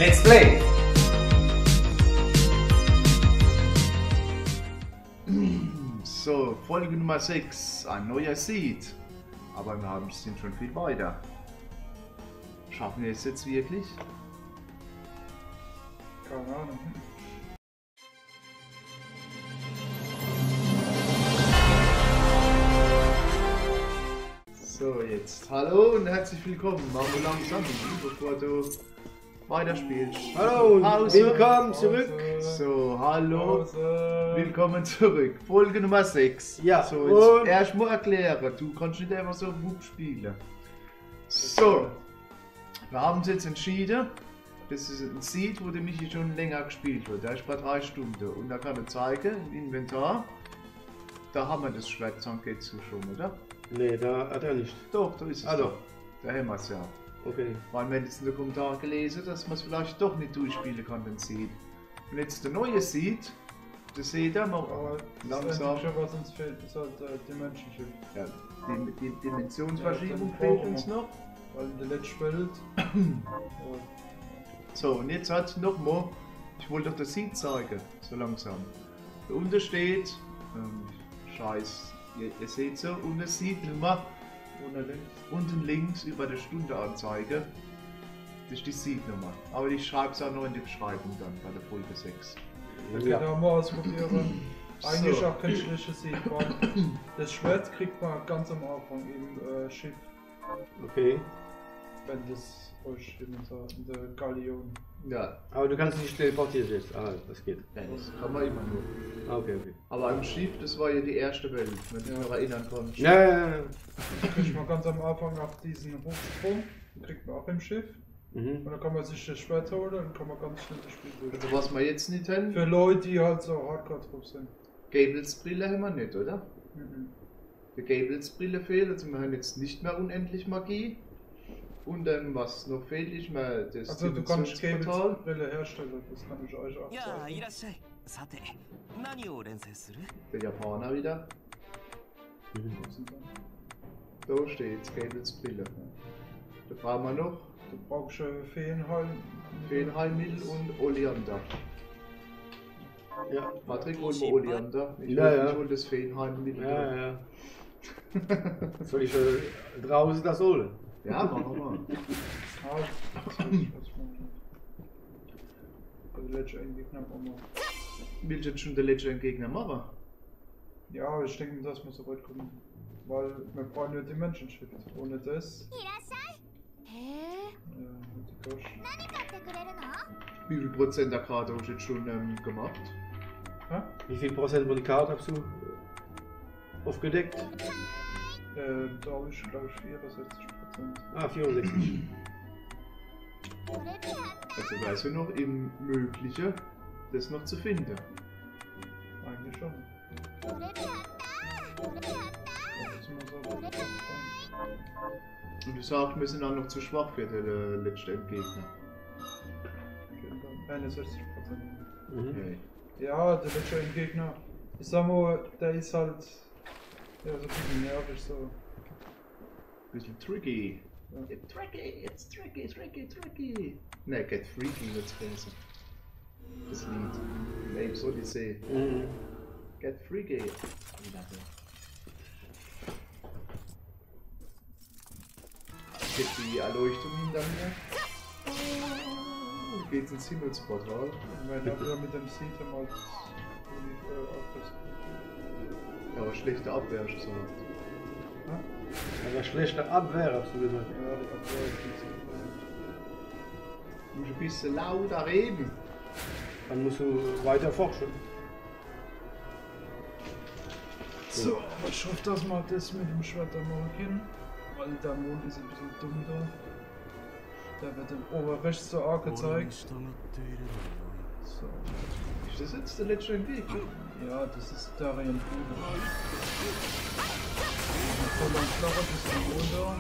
Let's play! So, Folge Nummer 6, ein neuer Seed. Aber wir sind schon viel weiter. Schaffen wir es jetzt wirklich? Keine Ahnung. So, jetzt hallo und herzlich willkommen. Machen wir langsam, bevor du weiterspielst. Hallo, Pause. willkommen zurück. So, hallo. Pause. Willkommen zurück. Folge Nummer 6. Ja, So, und- jetzt erstmal erklären. Du kannst nicht einfach so Wub spielen. So, wir haben uns jetzt entschieden. Das ist ein Seed, wo der Michi schon länger gespielt wird. Der ist bei 3 Stunden. Und da kann er zeigen, im Inventar. Da haben wir das Schwert Zangetsu schon, oder? Nee, da hat er nicht. Doch, da ist es. Also. doch. Da haben wir es ja. Okay. Weil wir haben jetzt in den Kommentaren gelesen, dass man es vielleicht doch nicht durchspielen kann, den Seed. Und jetzt der neue Seed, das seht ihr, Aber mal das langsam. Einzige, was uns fehlt, ist halt Dimension-Shift. Ja, die Dimensionsverschiebung Ja, fehlt dann uns noch. Weil in der letzten Welt. So, und jetzt hat nochmal, ich wollte doch das Seed zeigen, so langsam. Da unten steht, Scheiß, ihr seht so, unten Seed-Nummer, unten links über der Stunde-Anzeige. Das ist die Seed-Nummer. Aber ich schreibe es auch noch in die Beschreibung dann bei der Folge 6. Da könnt ihr auch mal ausprobieren. Eigentlich So. auch kein schlechtes Seed. Das Schwert kriegt man ganz am Anfang im Schiff, Okay. wenn das euch in der Galeon. Ja, Aber du kannst nicht teleportieren jetzt. Ah, das geht. das kann man immer nur. Ah, okay, okay. Aber im Schiff, das war ja die erste Welt, wenn du dich noch erinnern kannst. Ja, ja, ja. Da kriegt man ganz am Anfang auch diesen Hochsprung. Den kriegt man auch im Schiff. Mhm. Und dann kann man sich das Schwert holen und kann man ganz schnell das Spiel durch. Also was wir jetzt nicht haben, Für Leute, die halt so hardcore drauf sind. Gables Brille haben wir nicht, oder? Mhm. Die Gables Brille fehlt, also wir haben jetzt nicht mehr unendlich Magie. Und was noch fehlt, ist mal das Also du kannst Gables Dimensionsportal. Brille herstellen, das kann ich euch auch やあい zeigen. らっしゃいさて何を連成する Der Japaner wieder. Mhm. Da steht Gables Brille. Da brauchen wir noch Du brauchst Feenheilmittel und Oleander. Ja. Patrick, holen wir Oleander. Ich Ja, hol- ja. ich hol das Feenheilmittel. Ja, ja. Soll ich draußen das holen? Ja, machen wir. Ah, das weiß ich, was ich meine. Also letztendlich Gegner brauchen wir. Willst du jetzt schon den letzten Gegner machen? Ja, ich denke, dass wir so weit kommen. Weil wir brauchen ja die Menschen-Shift. Ohne das. いらっしゃいへえ Mit der Gosch. 何買ってくれるの Wie viel Prozent der Karte hast du jetzt schon gemacht? Hä? Wie viel Prozent von der Karte hast du aufgedeckt? Da habe ich glaube ich 64%. Ah, 64. これでやっ Also wäre es ja noch im Mögliche, das noch zu finden. Eigentlich schon. これでやったこれでやった Das muss aber nicht sein. Und du sagst, wir sind auch noch zu schwach für den letzten Gegner. 61%. Mhm. Okay. Ja, der letzte Gegner. Ich sag mal, der ist halt. Ja, so ein bisschen nervig so. Bisschen tricky. Ja. It's tricky. Ne, get freaky wird's besser. Das Lied. Maybe so die See. Mhm. Get freaky. Geht die Erleuchtung hinter mir? Geht's ins Himmelsportal? Und wenn er wieder mit dem Seed mal aufrüstet. Aber schlechte Abwehr hast du gesagt. Aber schlechte Abwehr hast du gesagt. Ja, die Abwehr ist nicht so. Du musst ein bisschen lauter reden. Dann musst du weiter forschen. So, ich hoffe, dass wir das mit dem Schwert dann machen können. Weil der Mond ist ein bisschen dumm da. Der wird dann oben rechts so arg 俺に gezeigt. 従っているの So. Ist das jetzt der letzte Gegner? Ja, das ist Darian Bruder. Voll lang flacher, bis zum Mond da.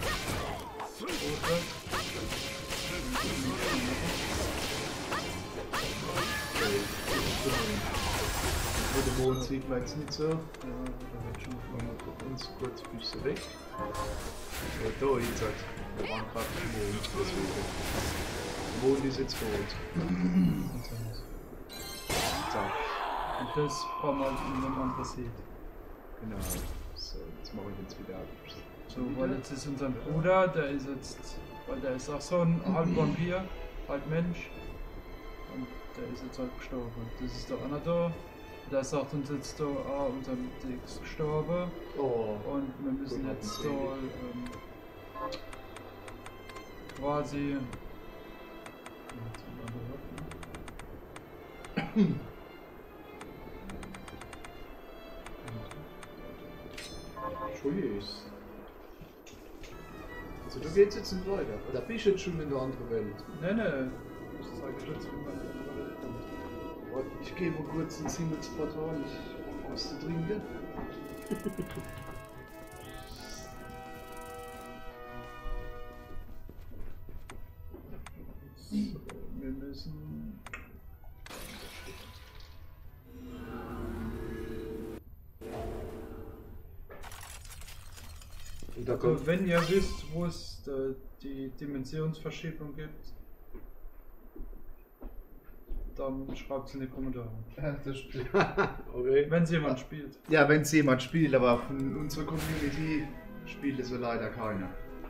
Mit dem Mond sieht man jetzt nicht so. Ja, da wird schon Uns kurz ein bisschen weg. Aber da jetzt halt. Wir waren gerade im Mond, deswegen. Mond ist jetzt rot. Zack. Und das brauchen wir halt in einem anderen sieht. Genau. So, jetzt mache ich jetzt wieder ab. So, weil jetzt ist unser Bruder, der ist jetzt, weil der ist auch so ein halb Vampir, halb Mensch. Und der ist jetzt halt gestorben. Das ist der Anna da. Der sagt uns jetzt da, unser Dick ist gestorben. Oh. Und wir müssen Gut, jetzt hatten da quasi. Tschüss. Also du gehst jetzt nicht weiter. Oder bist du jetzt schon in der anderen Welt? Ne, ich zeige jetzt, wie man in die Welt kommt. Warte, ich gehe mal kurz ins Himmelsportal. Ich brauche was zu trinken. So, wir müssen. Und da Also, kommt. wenn ihr wisst, wo es die Dimensionsverschiebung gibt, dann schreibt es in die Kommentare. Ja, das stimmt. Okay. Wenn es jemand spielt. Ja, wenn es jemand spielt, aber von unserer Community spielt es so leider keiner.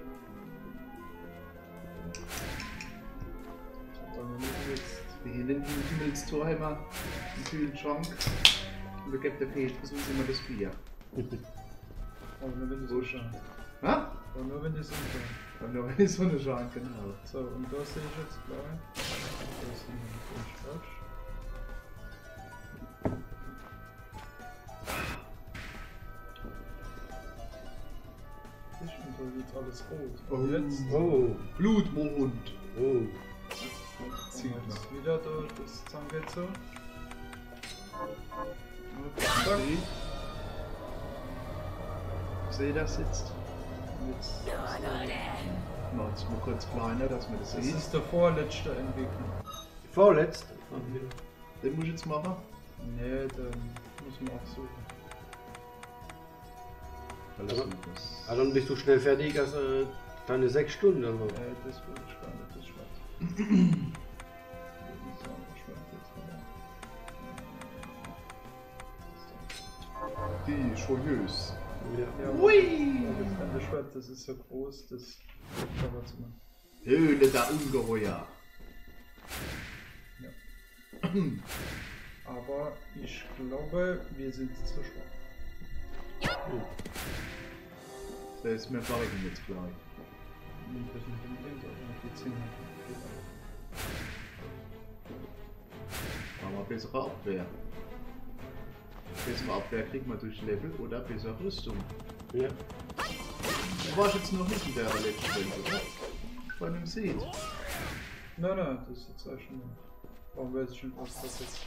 Dann müssen wir jetzt. Wir hier hinten im Himmelstor haben wir einen Kühlschrank. Und da gibt der Page bis uns immer das Bier. Aber nur wenn die Sonne scheint. Ha? Aber nur wenn die Sonne scheint. Und nur wenn die Sonne scheint, genau. So, und da sehe ich jetzt gleich. Das ist nämlich falsch. Und da wird alles rot. Oh. Und jetzt Oh. Blutmond. Oh. Sieht man. jetzt wieder durch das Zangetzo. Seht das jetzt? Jetzt. Mach es mal kurz kleiner, dass man das Das sieht. ist der vorletzte Entwickler. Vorletzt. Den muss ich jetzt machen. Nee, dann muss man auch suchen. Also, Also dann bist du schnell fertig, als deine 6 Stunden. Also. Das will ich gar nicht, das schwarz. die Joyeuse. Ja. Ja, Hui! das Schwert, das ist so groß, das kann man zu machen. Höhle der Ungeheuer. Aber ich glaube, wir sind zu schwach. Da ist mir beiden jetzt gleich. Wir müssen unbedingt auch noch die 10 Aber bessere Abwehr. Bessere Abwehr kriegt man durch Level oder bessere Rüstung. Ja. Du warst jetzt noch nicht in der letzten Welt, oder? Bei einem Seed. Nein, das ist jetzt auch schon. Warum weiß ich schon, was das jetzt?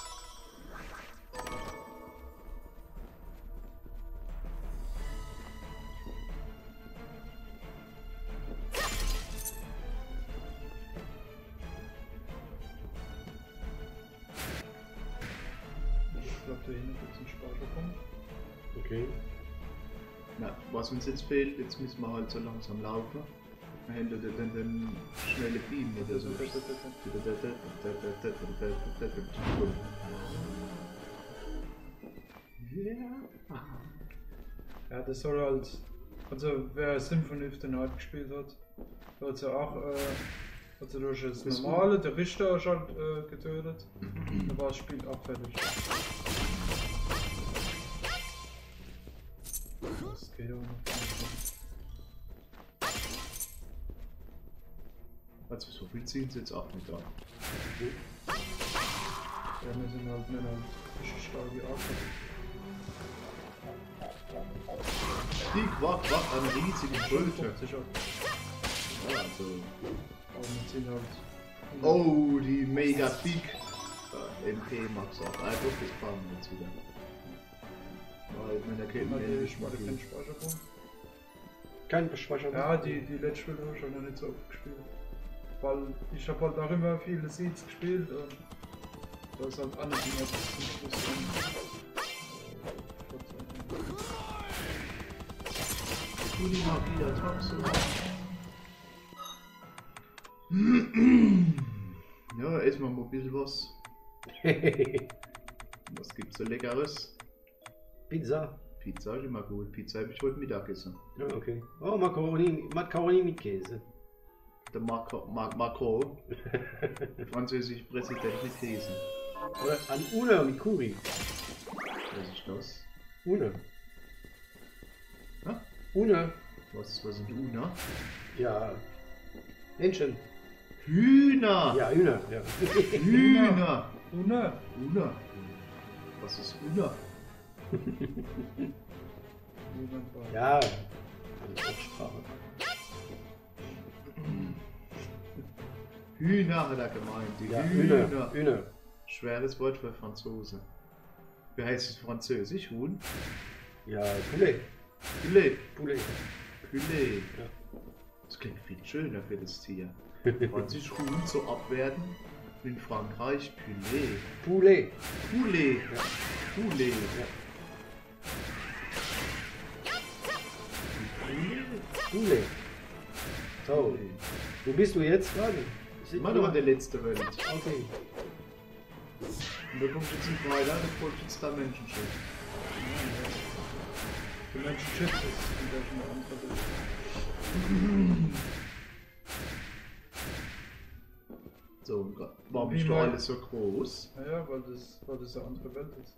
Ich glaube, da hinten gibt es einen Speicherpunkt. Okay. Na, was uns jetzt fehlt, jetzt müssen wir halt so langsam laufen. Wir haben den schnelle Beam oder so. Ja, das soll halt. Also, wer Symphony of the Night gespielt hat, hat ja auch. Also, durch das Das normale, der Richter ist halt getötet. Da war das Spiel auch fertig. Das geht auch noch. Also so viel ziehen sie jetzt auch nicht an. Ja, wir sind halt nicht halt richtig stark wie Arthur. Die Quack, eine riesige Schulter. Sicher. Ja, also. Aber wir sind halt. Oh, die mega big MP Max auch. Einfach das Farben jetzt wieder. Weil wenn der Kälte Ich mal keinen Speicherpunkt. Kein Bespeicherung. Ja, die letzte Spiele habe ich noch nicht so oft gespielt. Weil ich habe halt auch immer viele Seeds gespielt und da ist halt alles immer bis zum Schluss die Magie als Max. Ja, essen wir mal ein bisschen was. Was gibt's so Leckeres? Pizza. Pizza ist immer gut. Pizza habe ich heute Mittag gegessen. Ja, okay. Oh, Macaroni mit Käse. Der Macron. Französischer Präsident mit Käse. Oder an Una mit Kuri. Was ist das? Una. Ja? Una. Was sind Una? Ja. Hähnchen. Hühner! Ja, Hühner. Ja. Hühner! Una. Una. Was ist Una? Niemand war. Ja. Das ist Sprache. Hühner hat er gemeint. Die Ja, Hühner. Hühner. Hühner. Schweres Wort für Franzose. Wie heißt es französisch? Huhn? Ja, Poulet. Poulet. Poulet. Poulet. Ja. Das klingt viel schöner für das Tier. Französisch Huhn zu abwerten. In Frankreich Poulet. Poulet. Poulet. Ja. Poulet. Ja. Poulet. So, wo bist du jetzt gerade? Immer noch in der letzten Welt. Okay. Und da kommt jetzt ein Freitag, da folgt jetzt der Menschenschiff. Die Menschen Chips ist in der schon eine andere Welt. So, und warum Wie ist doch mal- alles so groß? Naja, weil das eine andere Welt ist.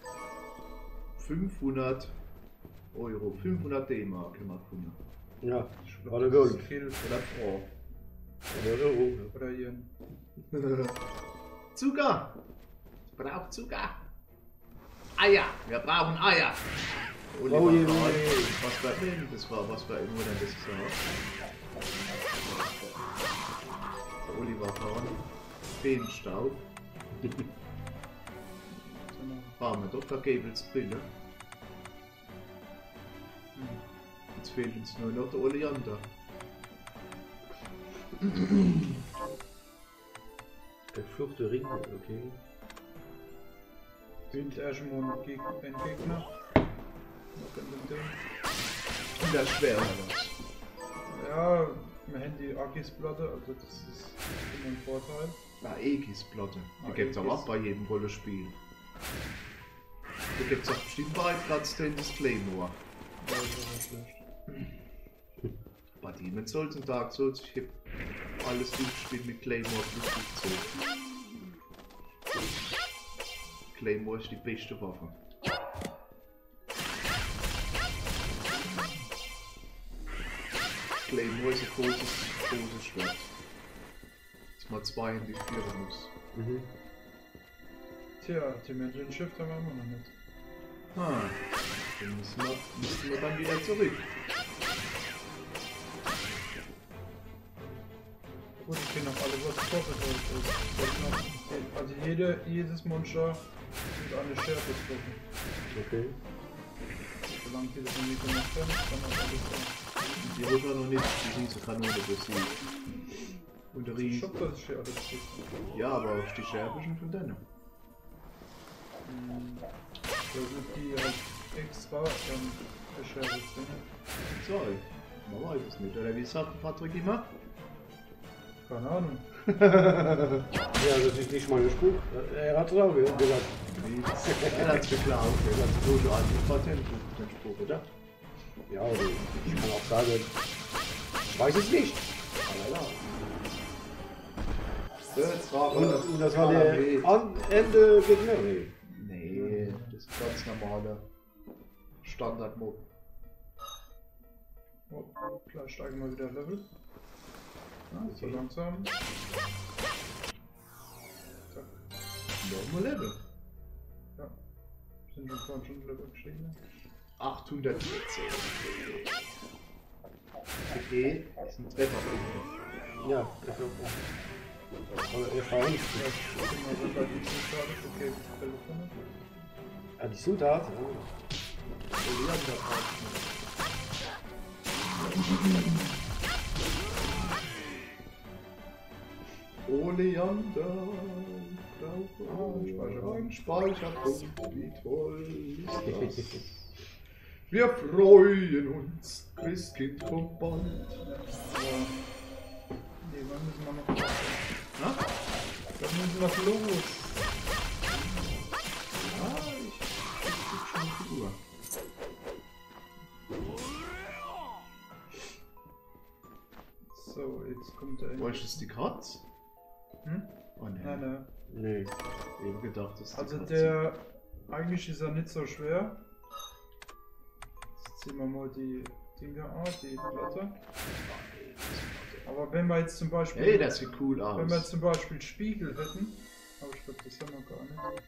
500 Euro, 500 D-Mark haben wir gefunden. Ja, Ich glaub, oder das ist Gold. viel. Oder Franc. Oder Euro. Oder Yen. Zucker! Ich brauche Zucker! Eier! Wir brauchen Eier! Oliver Oh je, Kahn. oh je. Was für ein das war, was für ein Monat das war. Der Oliver Kahn. Feenstaub. Haben wir Dr. Gables Brille. Jetzt fehlt uns nur noch der Oleander. Der fluchte Ring, okay. Bild erstmal ein Gegner. Und das ist schwer, oder was? Ja, wir haben die Akis-Platte, also das ist immer ein Vorteil. Na, Aegis-Platte. Die Ah, gibt's aber Aegis. auch bei jedem Rollenspiel. Da gibt's auch bestimmt bei Platz 10 das Claymore. Ja, das ist nicht schlecht. Bei Demon's Souls und Dark Souls, ich hab alles durchgespielt mit Claymore plus 15. Claymore ist die beste Waffe. Claymore ist ein großes Schwert. Das man zweihändig führen muss. Mhm. Tja, die Menschen Schiff haben wir immer noch nicht. Ah, dann müssen wir dann wieder zurück. Gut, ich kenne noch alle, was vorbereitet ist. Also jedes Monster mit einer Schärfe getroffen. Okay. Solange die das noch nicht gemacht haben, kann man alles sagen. Die wird ja noch nicht die Riesenkanone besiegt. Und der Ich Riesen. hab das Schärfe getroffen. Ja, aber auch die Scherbe schon von denen. Da sind die halt extra eine Schärfe drin. So, man weiß es nicht. Oder wie sagt Patrick immer? Keine Ahnung. Ja, das ist nicht mein Spruch. Er hat es auch gesagt. Er hat es geklaut. Er hat es so an die Patent, den Spruch, oder? Ja, also ich kann auch sagen, ich weiß es nicht. Jetzt war Und das war der Ende Gegner. Nee, das ist ganz normaler Standard-Mob. Oh, gleich steigen wir wieder Level. Ah, So langsam. Zack. Nochmal Level. Ja. Sind wir vorhin schon Level gestiegen? 814. Okay, das sind Trefferpunkte. Ja, das ist auch. Aber Erfahrung. Ja, ich bin mal so bei die Zutaten. Okay, Telefone. Ah, die Zutat. Oleander, ein Speicherpunkt, wie toll ist das? Wir freuen uns, Christkind kommt bald. Irgendwann müssen wir noch los. Na? Da müssen wir noch los. Ja, ich krieg schon die Figur. So, jetzt kommt der. Wo ist das die Katz? Hm? Oh ne. Nein, nein. Nee. Eben gedacht, das ist die Also Katze. der. Eigentlich ist er nicht so schwer. Jetzt ziehen wir mal die Dinger an, die Platte. Aber wenn wir jetzt zum Beispiel. Hey, das sieht cool aus. Wenn wir jetzt zum Beispiel Spiegel hätten. Aber ich glaube, das haben wir gar nicht.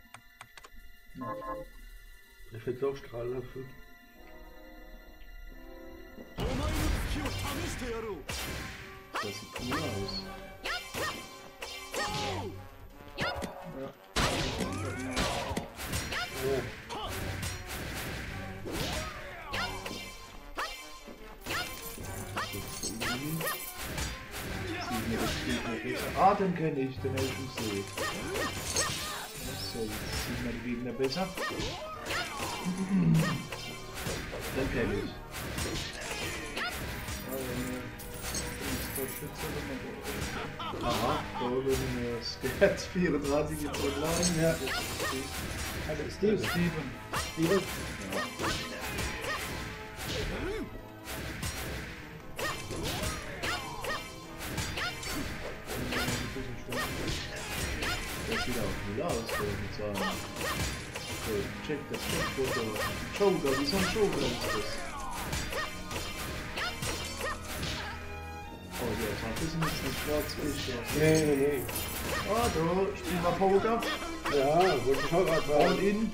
Reflektorstrahlen dafür. Das sieht cool aus. Ja. Ja. Ah, den kenne ich, den Elfensee. So, jetzt sieht man die Gegner besser. Den kenne ich. Aha, Golden Skat 34 jetzt online. Ja. Also Steven. Steven. Das sieht auch cool aus, würde ich sagen. Okay, check das Checkfoto. Joker, wie so ein Joker ist das. Oh, der Tag ist jetzt nicht schwarz. Nee. Ah, da spielen wir Poker. Ja, wollte ich auch gerade All sagen. in.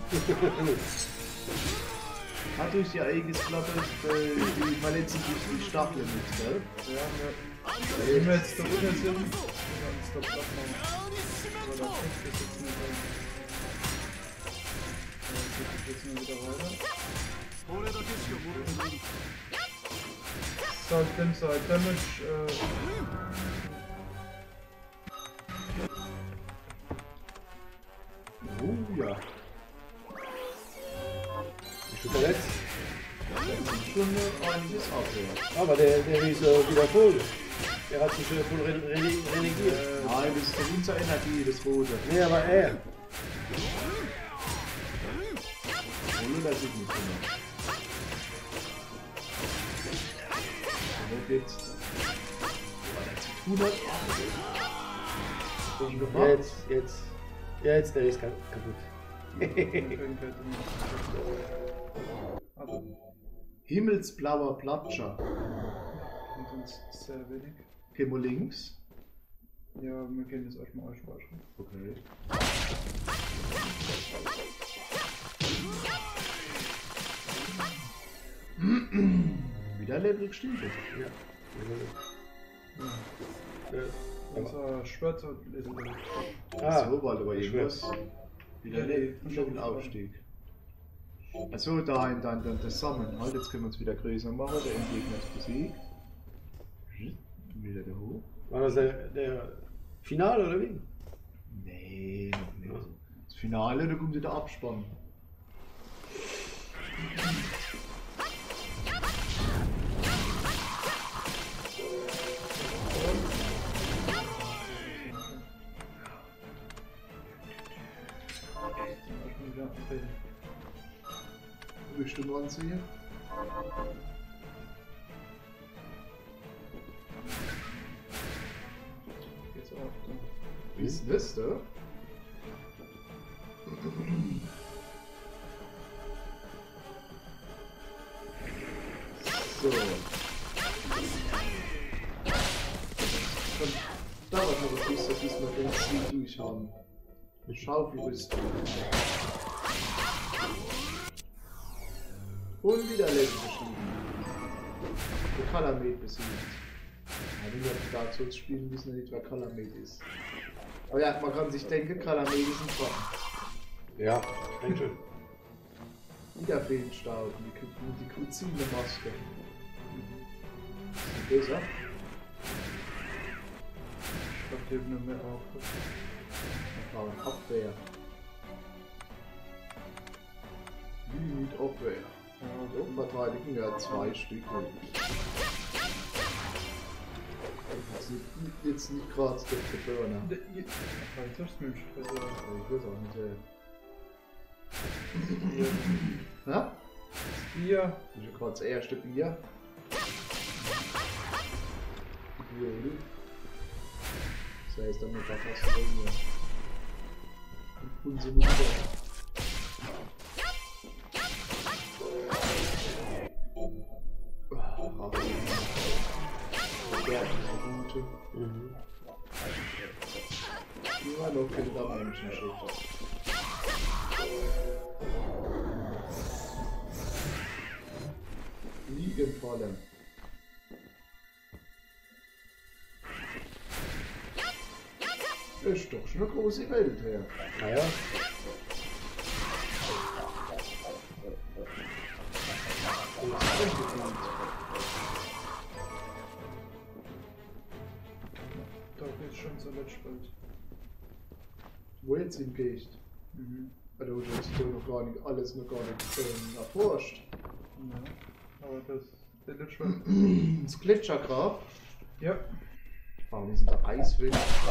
Hat durch die eigenes Platte die verletzen durch die Stachel mit, gell? Ja, wenn wir jetzt da unten sind, dann ist der Platz noch. Aber da kriegst du jetzt nicht rein. Jetzt mal wieder weiter. Side Damage. Ja. Bist du verletzt? Das ist schon einiges abwehrt. Aber der ist wieder voll. Der hat sich voll relegiert. Nein, das ist unsere Energie, das Rote. Nee, aber er. Ohne das ich nicht genau. Wo geht's? Der zu tun hat. Jetzt, der ist kaputt. Also, Himmelsblauer Platscher. und uns sehr wenig. Gehen wir links. Ja, wir können das erstmal ausspeichern. Okay. Wieder Level Stiefel. Ja. Unser Schwert hat Little So, weil aber ich irgendwas. weiß. Wieder Level Aufstieg. Also da dann das Sammeln. Halt, jetzt können wir uns wieder größer machen. Der Endgegner ist besiegt. Wieder da hoch. War das der Finale oder wie? Nee, noch nicht. Das Finale, da kommt der Abspann. Willst du noch anziehen? Geht's auch. Wie ist das da? So. Da war noch ein bisschen, bis wir den Ziel durch haben. Schaufelrüstung. Und wieder Level bestimmt. Der Kalamet besiegt. Ja, die werden Dark Souls spielen, wissen ja nicht, wer Kalamet ist. Aber ja, man kann sich denken, Kalamet ist ein Drachen. Ja, denk schon. Wieder Feenstaub, die Kuzine-Maske. Ist die besser? Ich hab den nur mehr auf. Machen Abwehr. Limit Abwehr. Ja, so, verteidigen ja 2 Stück. Jetzt nicht gerade der Burner. Was hast du mit Ich weiß auch nicht. Bier? Na? Bier? Ich habe gerade das erste Bier. Das heißt, damit da fast drin. Und so muss immer noch Kinder Menschen schüchtern. Liegen fallen. Ist doch schon eine große Welt her. Naja. Da geht's schon so letztens. Wo jetzt hingehst? Also du hast ja noch gar nicht alles noch gar nicht erforscht. Ja, aber das ist letztens. Das Gletschergrab. Ja. Warum ist denn da Eiswind?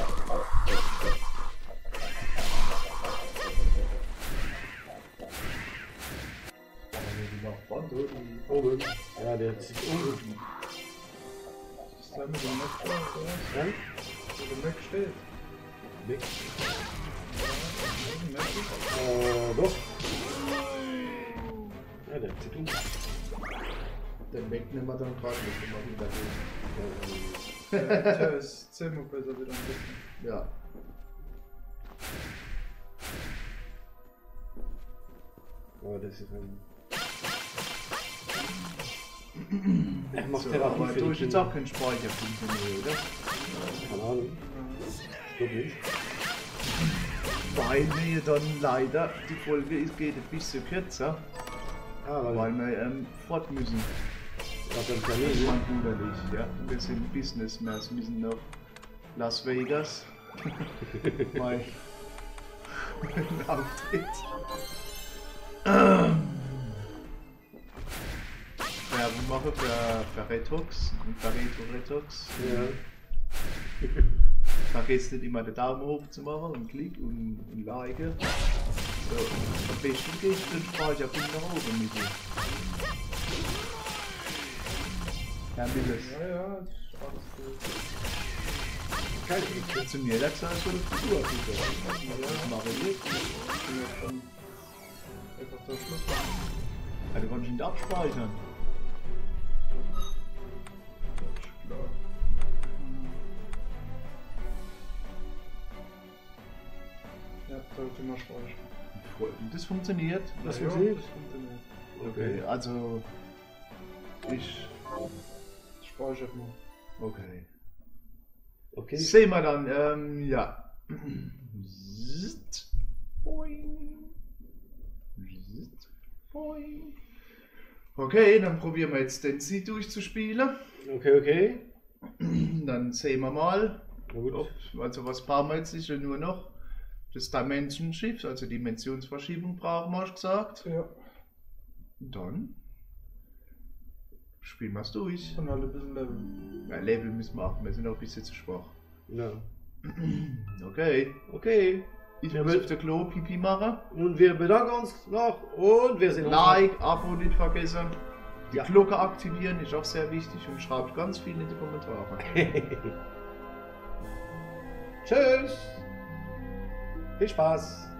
Die Nachbarn, die Oben. Ja, der zieht oben. Das ist da mit dem Mac da, oder? Ja? Wo der Mac steht. Weg. Ja, Mac ist. Doch. Ja, der zieht um. Den wegnehmen wir dann gerade nicht immer wieder Der ist 10 Mal besser wieder ein bisschen. Ja. Oh, das ist ein. Er macht So, Therapie aber für du die hast jetzt Kinder. auch keinen Speicherpunkt mehr, oder? Keine Ahnung. Ich glaube nicht. Weil wir dann leider, die Folge geht ein bisschen kürzer, Ah, weil wir fort müssen. das ist ein Das ist Termin. mein Bruderlich, ja. Wir sind Businessmen, wir müssen nach Las Vegas. Mein Auftritt. Werbung machen für Retox, Retox. Ja. Vergesst nicht immer den Daumen hoch zu machen und Klick und Like. So, am besten gehst du den Speicherpunkt nach oben mit dir. Herr Milles. Ja, ja, das ist alles gut. Geil, funktioniert das so eine Figur. Das mache ich nicht. Ich bin jetzt schon einfach der Schluss machen. Ja, du kannst ihn abspeichern. Das ist klar. Ja, sollte mal speichern. Das funktioniert. Das Ja, funktioniert? das funktioniert. Okay, also ich. Das speichert mal. Okay. Okay. Sehen wir dann, ja. Zzt. Boing. Zzt. Boing. Okay, dann probieren wir jetzt den Sie durchzuspielen. Okay. Dann sehen wir mal. Na gut. Also was brauchen wir jetzt sicher nur noch? Das Dimension Shift, also Dimensionsverschiebung brauchen wir, hast du gesagt. Ja, Und dann spielen wir es durch. und halt ein bisschen Level. Ja, Level müssen wir machen, wir sind auch ein bisschen zu schwach. Ja. Okay, Okay. ich muss auf der Klo Pipi machen. Und wir bedanken uns noch und wir sehen uns. Like, Abo nicht vergessen. Die Ja. Glocke aktivieren ist auch sehr wichtig und schreibt ganz viel in die Kommentare. Tschüss. Viel Spaß.